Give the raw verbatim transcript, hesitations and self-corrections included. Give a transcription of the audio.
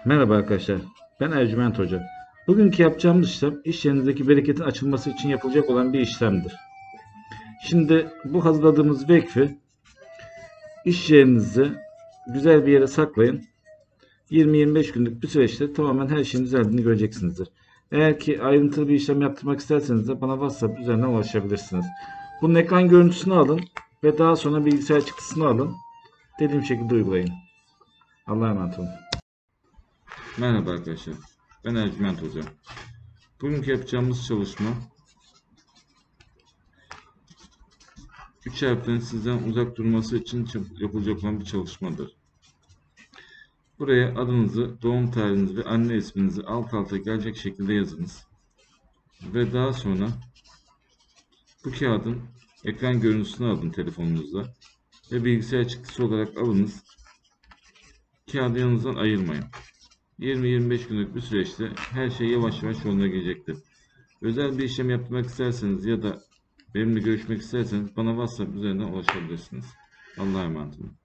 Merhaba arkadaşlar, ben Ercüment Hoca. Bugünkü yapacağımız işlem, iş yerinizdeki bereketin açılması için yapılacak olan bir işlemdir. Şimdi bu hazırladığımız vekfi iş yerinizi güzel bir yere saklayın. yirmi yirmi beş günlük bir süreçte tamamen her şeyin düzeldiğini göreceksinizdir. Eğer ki ayrıntılı bir işlem yaptırmak isterseniz de bana WhatsApp üzerinden ulaşabilirsiniz. Bunun ekran görüntüsünü alın ve daha sonra bilgisayar çıktısını alın. Dediğim şekilde uygulayın. Allah'a emanet olun. Merhaba arkadaşlar, ben Ercüment Hoca. Bugünkü yapacağımız çalışma üç harflerin sizden uzak durması için yapılacak olan bir çalışmadır. Buraya adınızı, doğum tarihinizi ve anne isminizi alt alta gelecek şekilde yazınız. Ve daha sonra bu kağıdın ekran görüntüsünü alın telefonunuzda ve bilgisayar çıktısı olarak alınız. Kağıdı yanınızdan ayırmayın. yirmi yirmi beş günlük bir süreçte her şey yavaş yavaş yoluna gelecektir. Özel bir işlem yapmak isterseniz ya da benimle görüşmek isterseniz bana WhatsApp üzerinden ulaşabilirsiniz. Allah'a emanet olun.